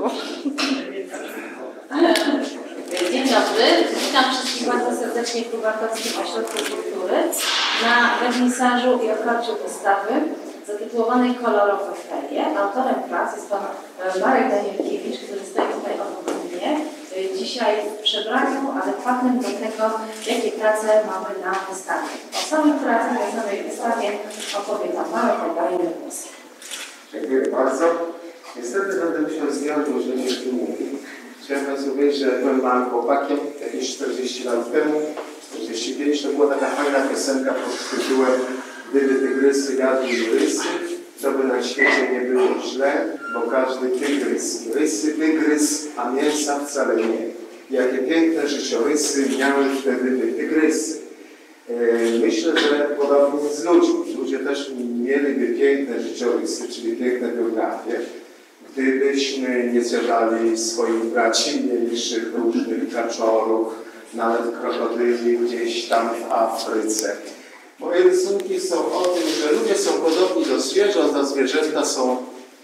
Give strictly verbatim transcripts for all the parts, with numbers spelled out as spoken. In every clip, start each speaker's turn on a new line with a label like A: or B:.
A: Dzień dobry, witam wszystkich bardzo serdecznie w Lubartowskim Ośrodku Kultury na wernisażu i otwarciu wystawy zatytułowanej Kolorowe ferie. Autorem prac jest pan Marek Danielkiewicz, który stoi tutaj obok mnie. Dzisiaj w przebraniu adekwatnym do tego, jakie prace mamy na wystawie. O samych pracach na samej wystawie opowie pan Marek, oddaję głos.
B: Dziękuję bardzo. Niestety będę musiał zdjąć, bo że nie tu mówię. Chciałem Państwu powiedzieć, że byłem małym chłopakiem jakieś czterdzieści lat temu, czterdzieści pięć, to była taka fajna piosenka pod tytułem Gdyby tygrysy jadły rysy, to by na świecie nie było źle, bo każdy tygrys rysy wygryzł, a mięsa wcale nie. Jakie piękne życiorysy miały wtedy by tygrysy. Myślę, że podobnie z ludźmi. Ludzie też mieliby piękne życiorysy, czyli piękne biografie, gdybyśmy nie zjadali swoich braci mniejszych, różnych kaczorów, nawet krokodyli gdzieś tam w Afryce. Moje rysunki są o tym, że ludzie są podobni do zwierząt, a zwierzęta są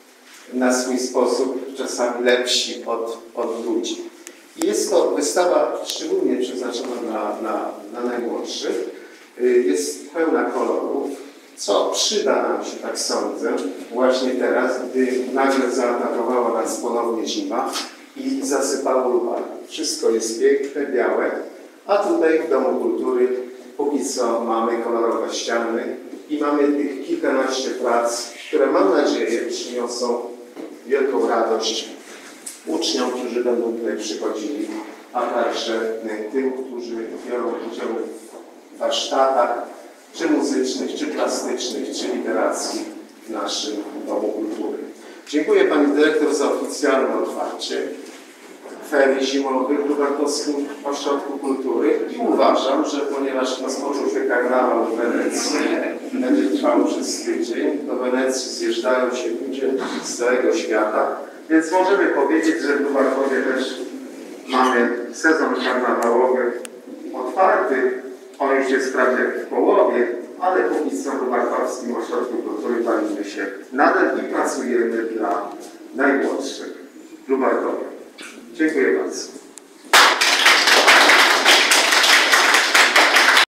B: na swój sposób czasami lepsi od, od ludzi. I jest to wystawa szczególnie przeznaczona na, na, na najmłodszych. Jest pełna kolorów, co przyda nam się, tak sądzę, właśnie teraz, gdy nagle zaatakowała nas ponownie zima i zasypało Lubartów. Wszystko jest piękne, białe, a tutaj w Domu Kultury póki co mamy kolorowe ściany i mamy tych kilkanaście prac, które mam nadzieję przyniosą wielką radość uczniom, którzy będą tutaj przychodzili, a także tym, którzy biorą udział w warsztatach, czy muzycznych, czy plastycznych, czy literackich w naszym Domu Kultury. Dziękuję Pani Dyrektor za oficjalne otwarcie ferii zimowych w Lubartowskim Ośrodku Kultury i uważam, że ponieważ rozpoczął się karnawał w Wenecji, będzie trwał przez tydzień, do Wenecji zjeżdżają się ludzie z całego świata, więc możemy powiedzieć, że w Lubartowie też mamy sezon karnawałowy otwarty. On już jest prawie w połowie, ale póki co w Lubartowskim Ośrodku Kultury bawimy się nadal i pracujemy dla najmłodszych w Lubartowie. Dziękuję bardzo.